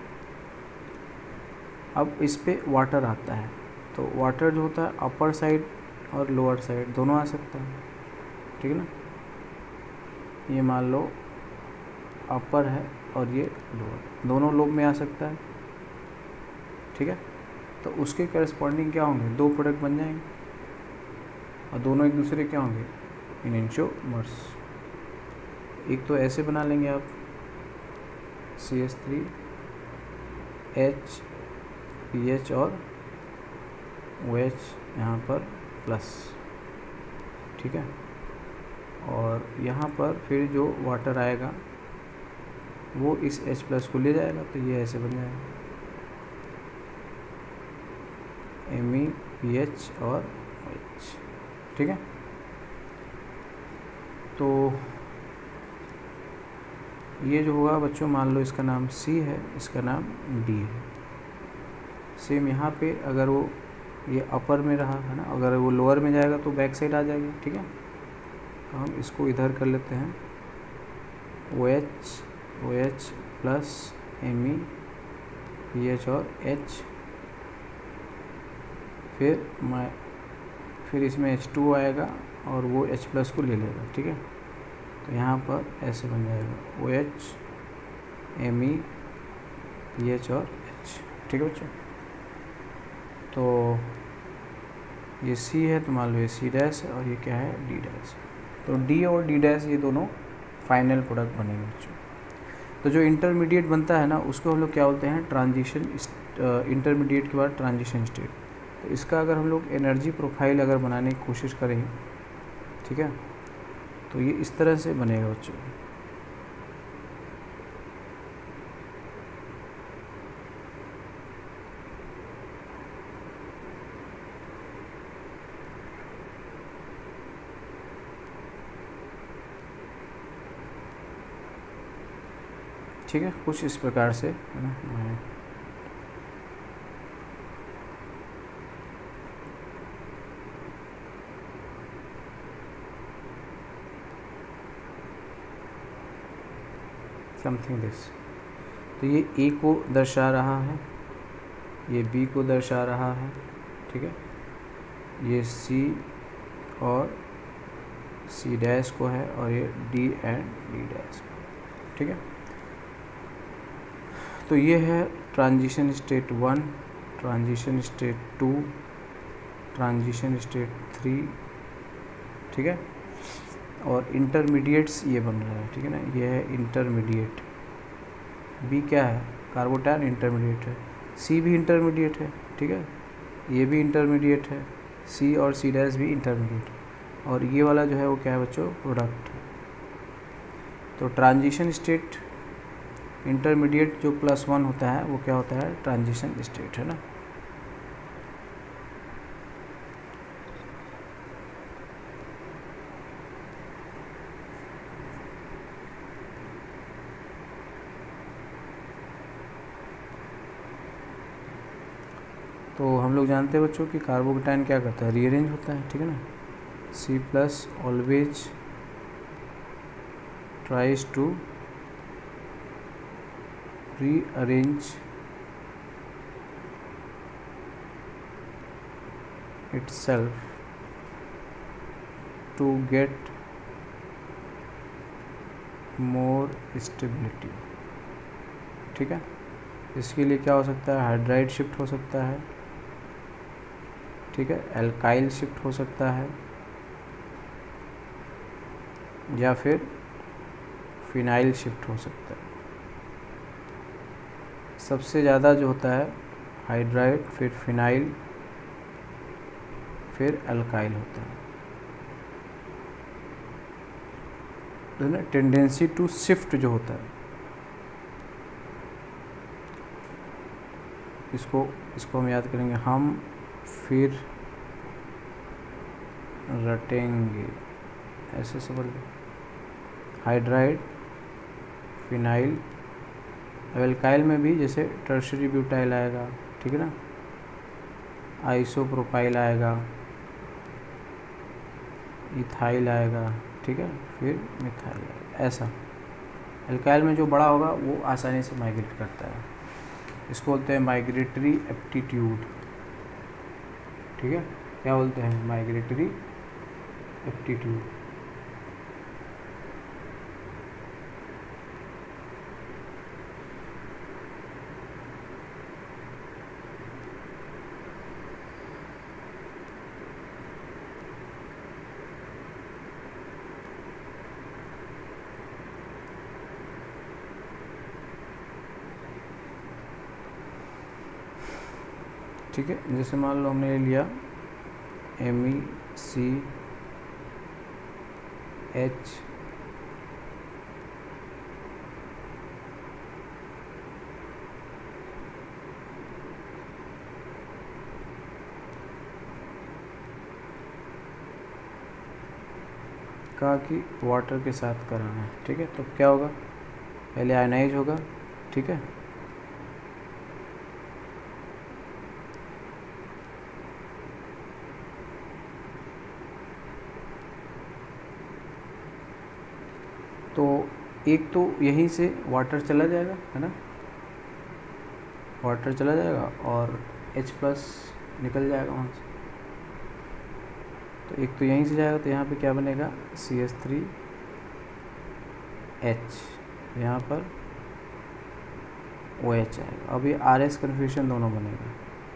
अब इस पे वाटर आता है, तो वाटर जो होता है अपर साइड और लोअर साइड दोनों आ सकता है, ठीक है ना। ये मान लो अपर है और ये लोअर, दोनों लोब में आ सकता है, ठीक है। तो उसके करस्पॉन्डिंग क्या होंगे, दो प्रोडक्ट बन जाएंगे और दोनों एक दूसरे क्या होंगे, इनेंशियोमर्स। एक तो ऐसे बना लेंगे आप CH3 H PH और OH यहाँ पर प्लस, ठीक है। और यहाँ पर फिर जो वाटर आएगा वो इस H प्लस को ले जाएगा, तो ये ऐसे बन जाएगा MEPH और OH, ठीक है। तो ये जो होगा बच्चों, मान लो इसका नाम C है, इसका नाम D है। सेम यहाँ पे अगर वो ये अपर में रहा है ना, अगर वो लोअर में जाएगा तो बैक साइड आ जाएगी, ठीक है। तो हम इसको इधर कर लेते हैं, OH प्लस MEPH और H, फिर इसमें H2 आएगा और वो H प्लस को ले लेगा, ठीक है। तो यहाँ पर ऐसे बन जाएगा OH MEPH और H, ठीक है बच्चों। तो ये C है, तो मान लो ये C डैश है और ये क्या है, D डैश। तो D और D डैश ये दोनों फाइनल प्रोडक्ट बनेंगे बच्चों। तो जो इंटरमीडिएट बनता है ना उसको हम लोग क्या बोलते हैं, ट्रांजिशन। इंटरमीडिएट के बाद ट्रांजिशन स्टेट। तो इसका अगर हम लोग एनर्जी प्रोफाइल अगर बनाने की कोशिश करें, ठीक है, तो ये इस तरह से बनेगा बच्चों। ठीक है, कुछ इस प्रकार से है ना। Something this. तो ये A को दर्शा रहा है, ये B को दर्शा रहा है, ठीक है। ये C और C डैश को है और ये D एंड D डैश को, ठीक है। तो ये है transition state 1, transition state 2, transition state 3, ठीक है। और इंटरमीडिएट्स ये बन रहा है, ठीक है ना। ये है इंटरमीडिएट। B क्या है, कार्बोटाइन इंटरमीडिएट है। C भी इंटरमीडिएट है, ठीक है। ये भी इंटरमीडिएट है, C और C डैश भी इंटरमीडिएट है। और ये वाला जो है वो क्या है बच्चों, प्रोडक्ट है। तो ट्रांजिशन स्टेट इंटरमीडिएट जो +1 होता है वो क्या होता है, ट्रांजिशन स्टेट, है ना। तो हम लोग जानते हैं बच्चों कि कार्बोकेटाइन क्या करता है, रीअरेंज होता है, ठीक है ना। C+ always tries to rearrange itself to get more stability। ठीक है, इसके लिए क्या हो सकता है, हाइड्राइड शिफ्ट हो सकता है, ठीक है, एल्काइल शिफ्ट हो सकता है, या फिर फिनाइल शिफ्ट हो सकता है। सबसे ज़्यादा जो होता है हाइड्राइड, फिर फिनाइल, फिर एल्काइल होता है। तो ना टेंडेंसी टू शिफ्ट जो होता है, इसको हम याद करेंगे, हम फिर रटेंगे, ऐसे समझ लो। हाइड्राइड, फिनाइल, एल्काइल में भी जैसे टर्शरी ब्यूटाइल आएगा, ठीक है ना, आइसोप्रोपाइल आएगा, इथाइल आएगा, ठीक है, फिर मिथाइल आएगा, ऐसा। एल्काइल में जो बड़ा होगा वो आसानी से माइग्रेट करता है, इसको बोलते हैं माइग्रेटरी एप्टीट्यूड। ठीक है, क्या बोलते हैं, माइग्रेटरी एप्टीट्यूड। ठीक है, जैसे मान लो हमने ले लिया MECH का कि वाटर के साथ कराना है। ठीक है, तो क्या होगा, पहले आयनाइज होगा, ठीक है, तो एक तो यहीं से वाटर चला जाएगा, है ना, वाटर चला जाएगा और H+ निकल जाएगा वहाँ से। तो एक तो यहीं से जाएगा, तो यहाँ पे क्या बनेगा, CH3H, यहाँ पर OH आएगा। अब ये RS कन्फ्यूजन दोनों बनेगा।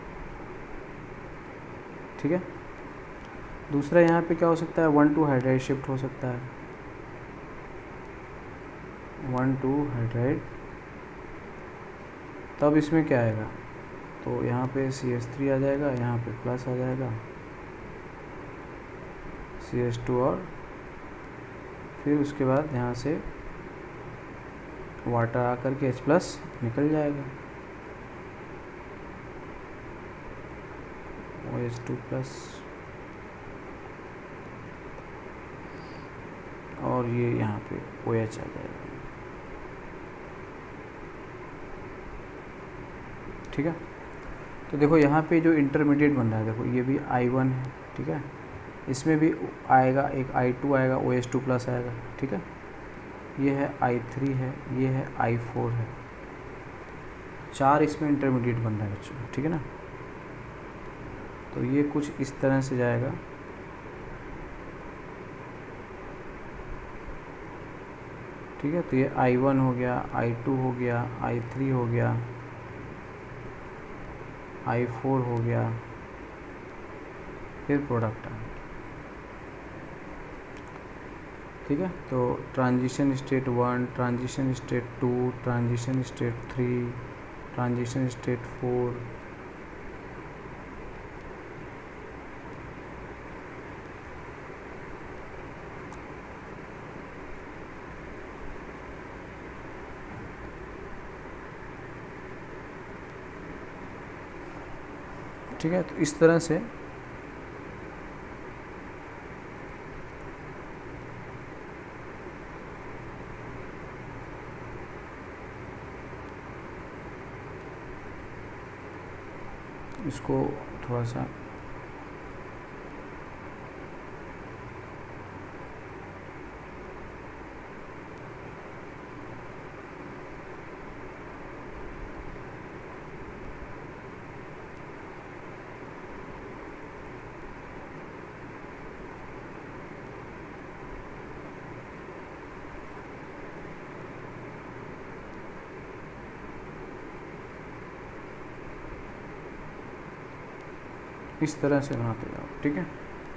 ठीक है, दूसरा यहाँ पे क्या हो सकता है, 1,2 हाइड्राइड शिफ्ट हो सकता है, 1,2 हाइड्राइड। तब इसमें क्या आएगा, तो यहाँ पे CH3 आ जाएगा, यहाँ पे प्लस आ जाएगा, CH2, और फिर उसके बाद यहाँ से वाटर आकर के H+ निकल जाएगा, OH2+, और ये यहाँ पे OH आ जाएगा। ठीक है, तो देखो यहाँ पे जो इंटरमीडिएट बन रहा है, देखो ये भी I1 है, ठीक है, इसमें भी आएगा एक I2 आएगा, OH2+ आएगा, ठीक है, ये है I3 है, ये है I4 है, 4 इसमें इंटरमीडिएट बन रहा है बच्चों, ठीक है ना। तो ये कुछ इस तरह से जाएगा, ठीक है, तो ये I1 हो गया, I2 हो गया, I3 हो गया, I4 हो गया, फिर प्रोडक्ट आ। ठीक है, तो transition state 1, transition state 2, transition state 3, transition state 4, ठीक है, तो इस तरह से इसको थोड़ा सा इस तरह से बनाते जाओ, ठीक है।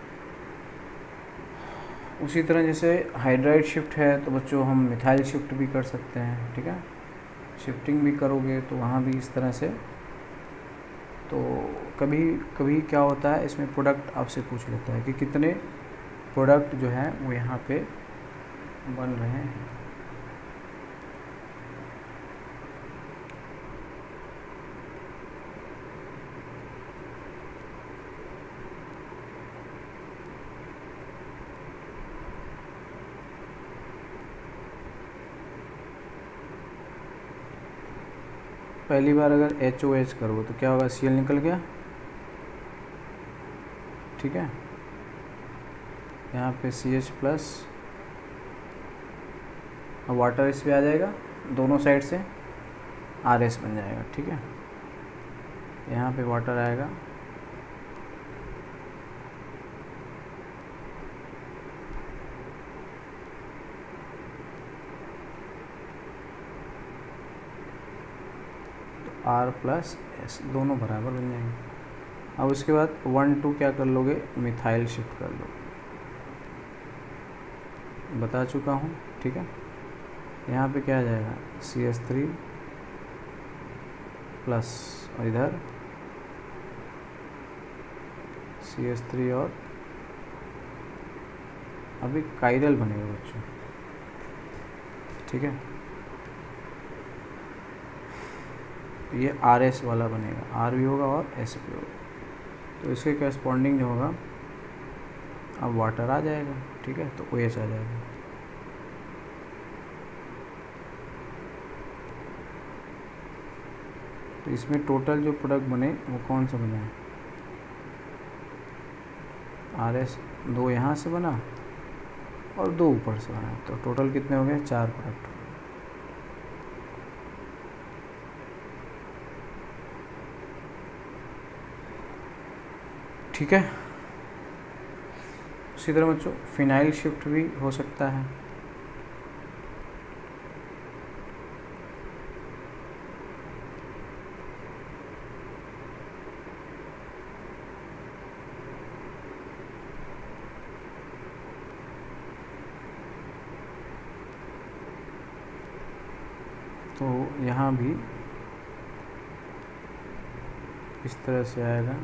उसी तरह जैसे हाइड्राइड शिफ्ट है तो बच्चों हम मिथाइल शिफ्ट भी कर सकते हैं, ठीक है। शिफ्टिंग भी करोगे तो वहाँ भी इस तरह से। तो कभी कभी क्या होता है, इसमें प्रोडक्ट आपसे पूछ लेता है कि कितने प्रोडक्ट जो है वो यहाँ पे बन रहे हैं। पहली बार अगर HOH करो तो क्या होगा, Cl निकल गया, ठीक है। यहाँ पे CH+, अब वाटर इस पे आ जाएगा, दोनों साइड से RS बन जाएगा, ठीक है। यहाँ पे वाटर आएगा, R+S दोनों बराबर बन जाएंगे। अब उसके बाद 1 2 क्या कर लोगे, मिथाइल शिफ्ट कर लोगे, बता चुका हूँ, ठीक है। यहाँ पे क्या आ जाएगा, CH3 प्लस, और इधर CH3 और अभी काइरल बनेगा बच्चों, ठीक है। ये RS वाला बनेगा, R भी होगा और S भी होगा, तो इसके करस्पॉन्डिंग जो होगा अब वाटर आ जाएगा, ठीक है, तो OH आ जाएगा। तो इसमें टोटल जो प्रोडक्ट बने वो कौन सा बना है, RS 2 यहाँ से बना और 2 ऊपर से बना, तो टोटल कितने हो गए, 4 प्रोडक्ट। ठीक है। उसी तरह बच्चों फिनाइल शिफ्ट भी हो सकता है। तो यहाँ भी इस तरह से आएगा,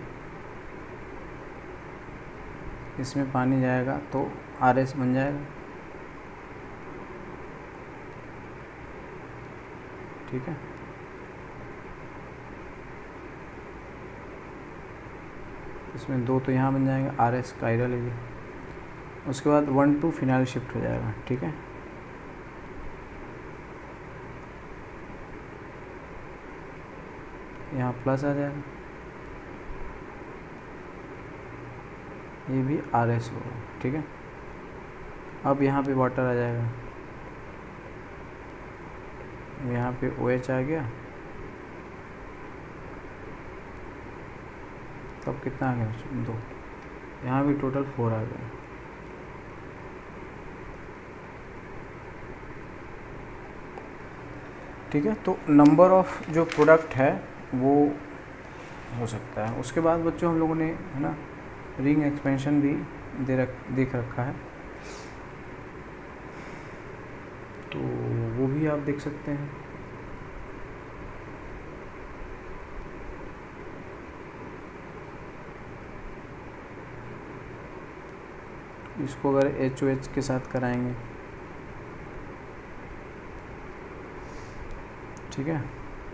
इसमें पानी जाएगा तो RS बन जाएगा, ठीक है। इसमें 2 तो यहाँ बन जाएंगे, RS काइरल है ये। उसके बाद 1 2 फिनाइल शिफ्ट हो जाएगा, ठीक है। यहाँ प्लस आ जाएगा, ये भी RS होगा, ठीक है। अब यहाँ पे वाटर आ जाएगा, यहाँ पे OH आ गया, तब कितना आ गया, 2, यहाँ भी टोटल 4 आ गया। ठीक है, तो नंबर ऑफ जो प्रोडक्ट है वो हो सकता है। उसके बाद बच्चों हम लोगों ने, है ना, रिंग एक्सपेंशन भी देख रखा है, तो वो भी आप देख सकते हैं। इसको अगर HOH के साथ कराएंगे, ठीक है।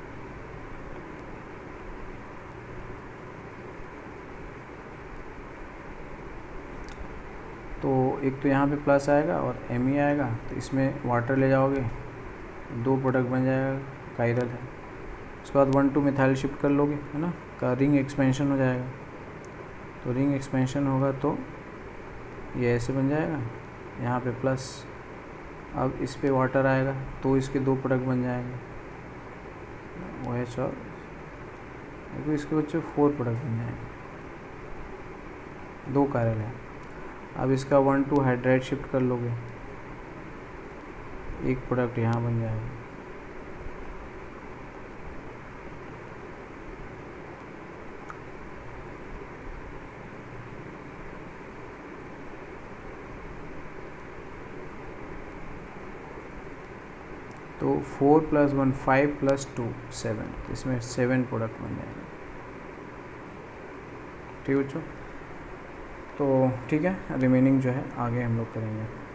तो एक तो यहाँ पे प्लस आएगा और Me आएगा, तो इसमें वाटर ले जाओगे, 2 प्रोडक्ट बन जाएगा, काइरल है। उसके बाद 1 2 मिथाइल शिफ्ट कर लोगे, है ना, का रिंग एक्सपेंशन हो जाएगा। तो रिंग एक्सपेंशन होगा तो ये ऐसे बन जाएगा, यहाँ पे प्लस, अब इस पे वाटर आएगा तो इसके 2 प्रोडक्ट बन जाएंगे, OH और देखो इसके बच्चे 4 प्रोडक्ट बन जाएंगे, 2 काइरल है। अब इसका 1 2 हाइड्राइड शिफ्ट कर लोगे, 1 प्रोडक्ट यहाँ बन जाएगा। तो 4 + 1 5 + 2 7, इसमें 7 प्रोडक्ट बन जाएगा। ठीक है बच्चों, तो ठीक है, रिमेनिंग जो है आगे हम लोग करेंगे।